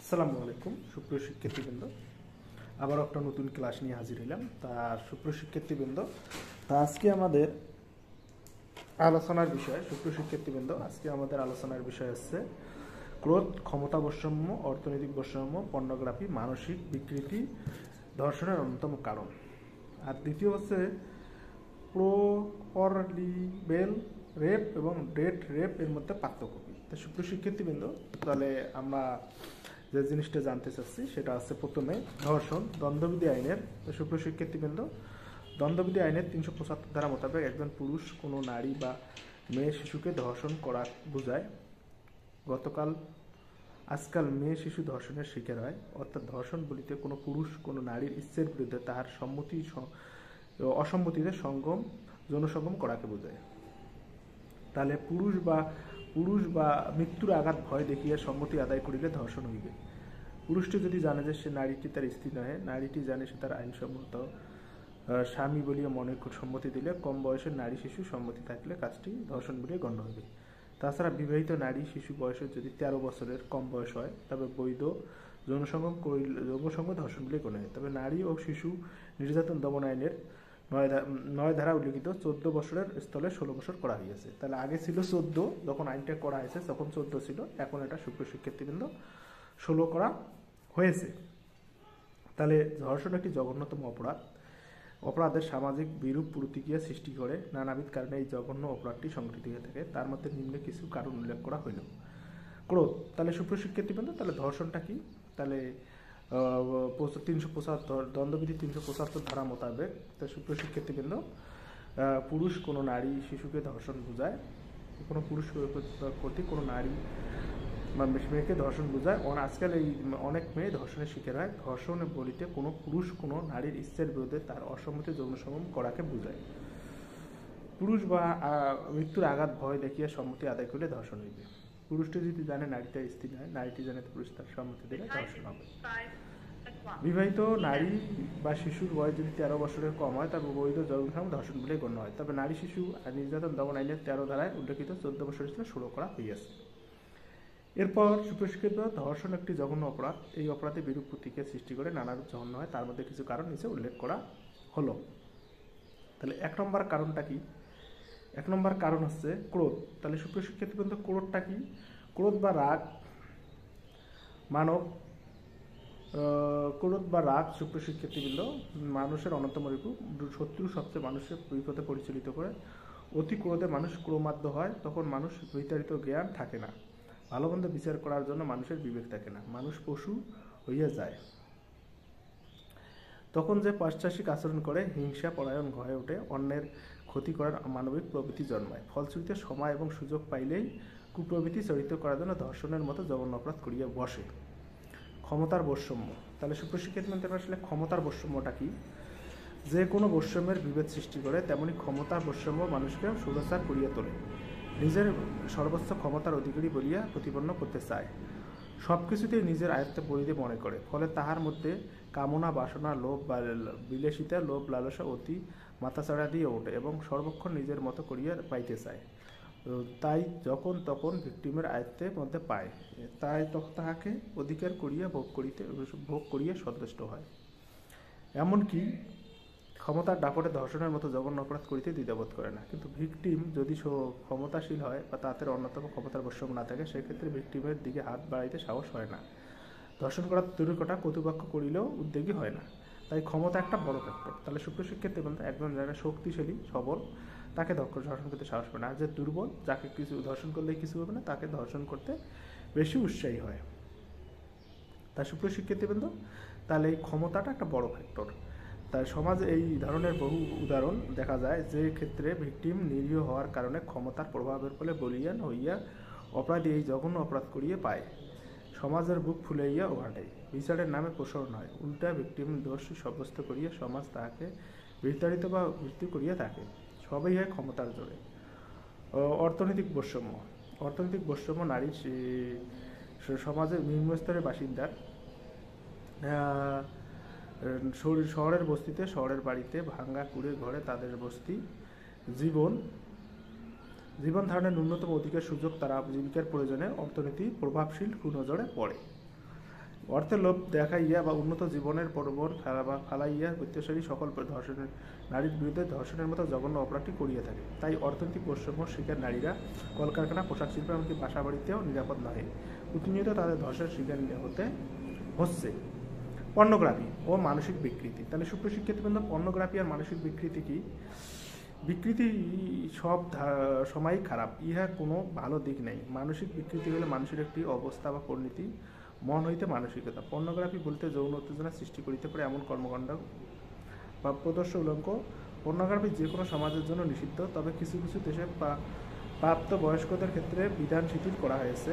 আসসালামু আলাইকুম সুপ্রিয় শিক্ষার্থীবৃন্দ, আবার একটা নতুন ক্লাস নিয়ে হাজির হইলাম। তা সুপ্রিয় শিক্ষার্থীবৃন্দ, আজকে আমাদের আলোচনার বিষয় হচ্ছে ক্রোধ, ক্ষমতা বৈষম্য, অর্থনৈতিক বৈষম্য, পর্নোগ্রাফি, মানসিক বিকৃতি, ধর্ষণের অন্যতম কারণ। আর দ্বিতীয় হচ্ছে প্রোলিবেল রেপ এবং ডেট রেপ এর মধ্যে পার্থক্য কি। তো সুপ্রিয় শিক্ষার্থীবৃন্দ, তাহলে আমরা যে জিনিসটা জানতে চাচ্ছি সেটা হচ্ছে প্রথমে ধর্ষণ। দণ্ডবিধি আইনের সুপ্রিয় শিক্ষার্থীবৃন্দ, দণ্ডবিধি আইনের 375 ধারা মোতাবেক একজন পুরুষ কোনো নারী বা মেয়ে শিশুকে ধর্ষণ করা বোঝায়। আজকাল মেয়ে শিশু ধর্ষণের শিকার হয়, অর্থাৎ ধর্ষণ বলিতে কোনো পুরুষ কোনো নারীর ইচ্ছের বিরুদ্ধে তাহার অসম্মতিতে যৌনসঙ্গম করাকে বোঝায়। তাহলে পুরুষ বা মৃত্যুর আঘাত ভয় দেখিয়া সম্মতি আদায় করিলে ধর্ষণ হইবে। পুরুষটি যদি জানে যে সে নারীটি তার স্ত্রী নহে, নারীটি জানে সে তার আইনসম্মত স্বামী বলিয়া মনে সম্মতি দিলে, কম বয়সের নারী শিশু সম্মতি থাকলে কাজটি ধর্ষণ বলিয়া গণ্য হইবে। তাছাড়া বিবাহিত নারী শিশু বয়সের যদি 13 বছরের কম বয়স হয়, তবে বৈধ যৌনসঙ্গম ধর্ষণ বলিয়া গণ্য হয়। তবে নারী ও শিশু নির্যাতন দমন আইনের 9 ধারা উল্লিখিত 14 বছরের স্থলে 16 বছর করা হয়েছে। তাহলে আগে ছিল 14, যখন আইনটা করা হয়েছে তখন 14 ছিল, এখন এটা সুপ্রিয় শিক্ষার্থীবৃন্দ 16 করা হয়েছে। তাহলে ধর্ষণ একটি জঘন্যতম অপরাধের সামাজিক বিরূপ প্রতিক্রিয়া সৃষ্টি করে। নানাবিধ কারণে এই জঘন্য অপরাধটি সংঘটিত হয়ে থাকে, তার মধ্যে নিম্নে কিছু কারণ উল্লেখ করা হইল। ক্রোধ। তাহলে সুপ্রিয় শিক্ষার্থীবৃন্দ, তাহলে ধর্ষণটা কি? তাহলে 375 দণ্ডবিধি 375 ধারা মোতাবেক সুপ্রিয় শিক্ষার্থীবৃন্দ, পুরুষ কোনো নারী শিশুকে ধর্ষণ বোঝায়। কোনো পুরুষ প্রতি কোনো নারী মেয়েকে ধর্ষণ বোঝায়। আজকাল এই অনেক মেয়ে ধর্ষণের শিকার হয়। ধর্ষণ বলিতে কোনো পুরুষ কোনো নারীর ইচ্ছের বিরুদ্ধে তার অসম্মতি যৌনসঙ্গম করাকে বোঝায়। পুরুষ বা মৃত্যুর আঘাত ভয় দেখিয়া সম্মতি আদায় করলে ধর্ষণ হইবে। পুরুষটি যদি জানে নারী তার স্ত্রী নয়, নারীটি জানে পুরুষ তার সম্মতি দিলে ধর্ষণ হবে। বিবাহিত নারী বা শিশুর বয়স যদি 13 বছরের কম হয়, তবে বৈধ যৌনসঙ্গম ধর্ষণ বলে গণ্য হয়। তবে নারী শিশু নির্যাতন দমন আইনের 13 ধারায় উল্লেখিত 14 বছরের ছিল 16 করা হইয়াছে। এরপর সুপ্রশিক্ষিত ধর্ষণ একটি জঘন্য অপরাধ। এই অপরাধে বিরূপ প্রতিক্রিয়া সৃষ্টি করে নানারূপ জঘন্য হয়, তার মধ্যে কিছু কারণ নিচে উল্লেখ করা হলো। তাহলে 1 নম্বর কারণটা কি? 1 নম্বর কারণ হচ্ছে ক্রোধ। তাহলে সুপ্রশিক্ষিত ক্রোধটা কি? ক্রোধ বা রাগ সুপ্রশিক্ষিতবৃন্দ মানুষের অন্যতম রিপু। শত্রু সবচেয়ে মানুষের বিপদে পরিচালিত করে। অতি ক্রোধে মানুষ ক্রোমাদ্য হয়, তখন মানুষ বিতাড়িত জ্ঞান থাকে না, ভালো মন্দ বিচার করার জন্য মানুষের বিবেক থাকে না, মানুষ পশু হইয়া যায়। তখন যে পৈশাচিক আচরণ করে, হিংসা পরায়ণ হয়ে ওঠে, অন্যের ক্ষতি করার মানবিক প্রবৃত্তি জন্মায়। ফলশ্রুতিতে সময় এবং সুযোগ পাইলেই কুপ্রবৃত্তি চরিত্র করার জন্য ধর্ষণের মতো জঘন্য অপরাধ করিয়া বসে। ক্ষমতার বৈষম্য। তাহলে সুপ্রশিক্ষিত আসলে ক্ষমতার বৈষম্যটা কি? যে কোনো বৈষম্যের বিভেদ সৃষ্টি করে, তেমনি ক্ষমতার বৈষম্য মানুষকে সুরচার করিয়া তোলে, নিজের সর্বোচ্চ ক্ষমতার অধিকারী বলিয়া প্রতিপন্ন করতে চায়, সব কিছুতেই নিজের আয়ত্তে পরিধি মনে করে। ফলে তাহার মধ্যে কামনা, বাসনা, লোভ, বিলাসিতা, লোভ লালসা অতি মাথাচাড়া দিয়ে ওঠে এবং সর্বক্ষণ নিজের মতো করিয়া পাইতে চায়। তাই যখন তখন ভিকটিমের আয়ত্তের মধ্যে পায়, তাই তাহাকে অধিকার করিয়া ভোগ করিয়া সন্তুষ্ট হয়। এমনকি ক্ষমতার দাপটে ধর্ষণের মতো জঘন্য অপরাধ করিতে দ্বিধাবোধ করে না। কিন্তু ভিকটিম যদি ক্ষমতাশীল হয় বা তাদের অন্যতম ক্ষমতার বৈষম্য না থাকে, সেক্ষেত্রে ভিকটিমের দিকে হাত বাড়াইতে সাহস হয় না। ধর্ষণ করার দুর্ঘটনা কর্তৃপক্ষ করিলেও উদ্যোগী হয় না। তাই ক্ষমতা একটা বড় ফ্যাক্টর। তাহলে সুপ্রশিক্ষিত বলতে একজন যারা শক্তিশালী সবল, তাকে ধর্ষণ করতে সাহস পায় না। আর যে দুর্বল, যাকে কিছু ধর্ষণ করলেই কিছু হবে না, তাকে ধর্ষণ করতে বেশি উৎসাহী হয়। তাই সুপ্রশিক্ষিত বন্ধু, তাহলে এই ক্ষমতাটা একটা বড় ফ্যাক্টর। তাই সমাজে এই ধরনের বহু উদাহরণ দেখা যায়, যে ক্ষেত্রে ভিকটিম নিরীহ হওয়ার কারণে ক্ষমতার প্রভাবের ফলে বলিয়ান হইয়া অপরাধী এই জঘন্য অপরাধ করিয়ে পায়। সমাজের বুক ফুলাইয়া ওঘাটে বিচারের নামে প্রসারণ হয়, উল্টা ভিকটিম দোষী সাব্যস্ত করিয়া সমাজ তাহাকে বিতাড়িত বা মৃত্যু করিয়া থাকে। সবই হয় ক্ষমতার জোরে। অর্থনৈতিক বৈষম্য নারীর সমাজের নিম্নস্তরের বাসিন্দার শহরের বস্তিতে, শহরের বাড়িতে, ভাঙ্গা কুড়ে ঘরে তাদের বস্তি জীবন ধারণের ন্যূনতম অধিকার সুযোগ তারা জীবিকার প্রয়োজনে অর্থনীতি প্রভাবশীল কুনজরে পড়ে। অর্থের লোভ দেখাইয়া বা উন্নত জীবনের প্রলোভন ফালাইয়া অত্যাচারী সকল ধর্ষণের নারীর বিরুদ্ধে ধর্ষণের মতো জঘন্য অপরাধটি করিয়া থাকে। তাই অর্থনৈতিক বৈষম্য শিকার নারীরা কলকারখানা, পোশাক শিল্প, এমনকি বাসা বাড়িতেও নিরাপদ নহে। প্রতিনিয়ত তাদের ধর্ষণের শিকার হতে হচ্ছে। পর্নোগ্রাফি ও মানসিক বিকৃতি। তাহলে সুপ্রশিক্ষিতবৃন্দ, পর্নোগ্রাফি আর মানসিক বিকৃতি কি? বিকৃতি সব সময়ই খারাপ, ইহা কোনো ভালো দিক নেই। মানসিক বিকৃতি হলে মানুষের একটি অবস্থা বা পরিণতি, মন হইতে মানসিকতা। পর্নোগ্রাফি বলতে যৌন উত্তেজনা সৃষ্টি করিতে পারে এমন কর্মকাণ্ড বা প্রদর্শ উলঙ্গ। পর্নোগ্রাফি যে কোনো সমাজের জন্য নিষিদ্ধ, তবে কিছু কিছু দেশে প্রাপ্ত বয়স্কদের ক্ষেত্রে বিধান শিথিল করা হয়েছে।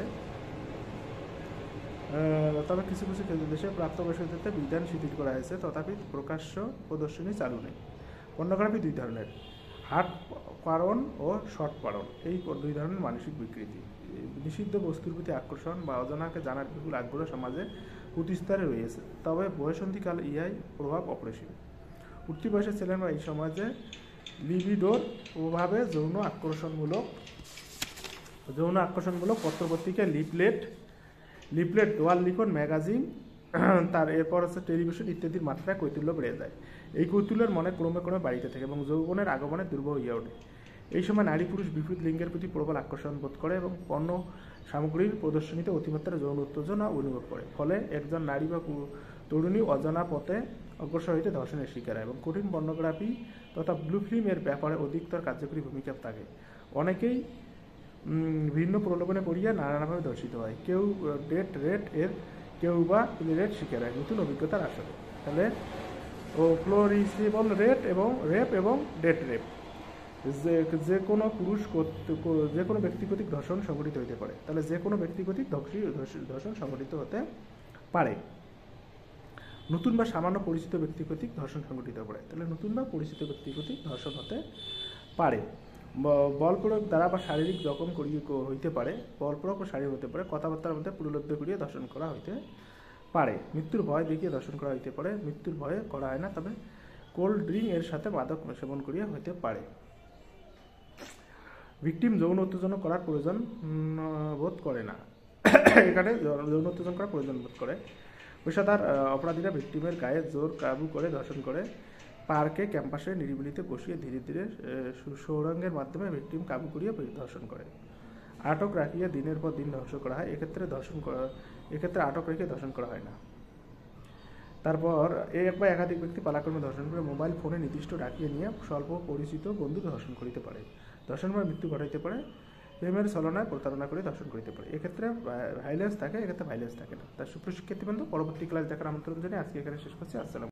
দেশে প্রাপ্তবয়স্কদের ক্ষেত্রে বিধান শিথিল করা হয়েছে, তথাপি প্রকাশ্য প্রদর্শনী চালু নেই। পর্নোগ্রাফি দুই ধরনের, হার্ড পারণ ও শর্ট পারণ। এই দুই ধরনের মানসিক বিকৃতি। নিষিদ্ধ বস্তুর প্রতি আকর্ষণ বা অজানাকে জানার বিপুল আগ্রহ সমাজে প্রতিস্তরে রয়েছে, তবে বয়সন্ধিকাল ইহাই প্রভাব অপরিসীম। উঠতি বয়সের ছেলেরা এই সমাজে লিবিডোর প্রভাবে যৌন আকর্ষণমূলক পত্রপত্রিকা, লিফলেট, দেওয়াল লিখন, ম্যাগাজিন, এরপর হচ্ছে টেলিভিশন ইত্যাদির মাত্রায় কৈতুল্য বেড়ে যায়। এই কৈতুল্যের মনে ক্রমে ক্রমে বাড়িতে থাকে এবং যৌবনের আগমনে দুর্বল হইয়া ওঠে। এই সময় নারী পুরুষ বিপরীত লিঙ্গের প্রতি প্রবল আকর্ষণ বোধ করে এবং পণ্য সামগ্রীর প্রদর্শনীতে অতিমাত্রা যৌন উত্তেজনা অনুভব করে। ফলে একজন নারী বা তরুণী অজানা পথে অগ্রসর হইতে ধর্ষণের শিকার হয় এবং কঠিন পর্নোগ্রাফি তথা ব্লু ফিল্ম এর ব্যাপারে অধিকতর কার্যকরী ভূমিকা থাকে। অনেকেই ভিন্ন প্রলোভনে পড়িয়া নানানভাবে ধর্ষিত হয়। কেউ ডেট রেট কেউ বা রেট শিকার হয় নতুন অভিজ্ঞতার আসলে। তাহলে ফ্লোরিসিবল রেপ এবং ডেট রেপ যে কোনো ব্যক্তি কর্তৃক ধর্ষণ সংঘটিত হতে পারে। তাহলে যে কোনো ব্যক্তি কর্তৃক ধর্ষণ সংঘটিত হতে পারে। নতুন বা সামান্য পরিচিত ব্যক্তি কর্তৃক ধর্ষণ সংঘটিত হতে পারে। তাহলে নতুন বা পরিচিত ব্যক্তি কর্তৃক ধর্ষণ হতে পারে। বল প্রয়োগ দ্বারা বা শারীরিক জখম হইতে পারে। বল প্রয়োগ ও শারীরিক হতে পারে। কথাবার্তার মধ্যে প্রলোভ্য করিয়া ধর্ষণ করা হইতে পারে। মৃত্যুর ভয় দেখিয়ে ধর্ষণ করা হইতে পারে। মৃত্যুর ভয়ে করা হয় না, তবে কোল্ড ড্রিঙ্ক এর সাথে মাদক সেবন করিয়া হইতে পারে। ভিকটিম যৌন উত্তেজনা করার প্রয়োজন বোধ করে না। এখানে যৌন উত্তেজনা করার প্রয়োজন বোধ করে। পেশাদার অপরাধীরা ভিকটিমের গায়ে জোর কাবু করে ধর্ষণ করে। পার্কে, ক্যাম্পাসে নিরিবিলিতে বসিয়ে ধীরে ধীরে সৌরঙ্গের মাধ্যমে ভিকটিম কাবু করিয়া ধর্ষণ করে। আটক রাখিয়া দিনের পর দিন ধর্ষণ করা হয়। এক্ষেত্রে আটক রেখে ধর্ষণ করা হয় না। তারপর এক বা একাধিক ব্যক্তি পালাক্রমে ধর্ষণ করে মোবাইল ফোনে নির্দিষ্ট রাখিয়ে নিয়ে স্বল্প পরিচিত বন্ধুকে ধর্ষণ করিতে পারে। ধর্ষণ করে মৃত্যু ঘটাইতে পারে। প্রেমের ছলনায় প্রতারণা করে ধর্ষণ করিতে পারে। এক্ষেত্রে ভাইলেন্স থাকে, এক্ষেত্রে ভাইলেন্স থাকে না। তার সুপ্রশিক্ষিতবৃন্দ, পরবর্তী ক্লাস দেখার আমন্ত্রণ জানিয়ে আজকে এখানে শেষ করছি। আসসালাম।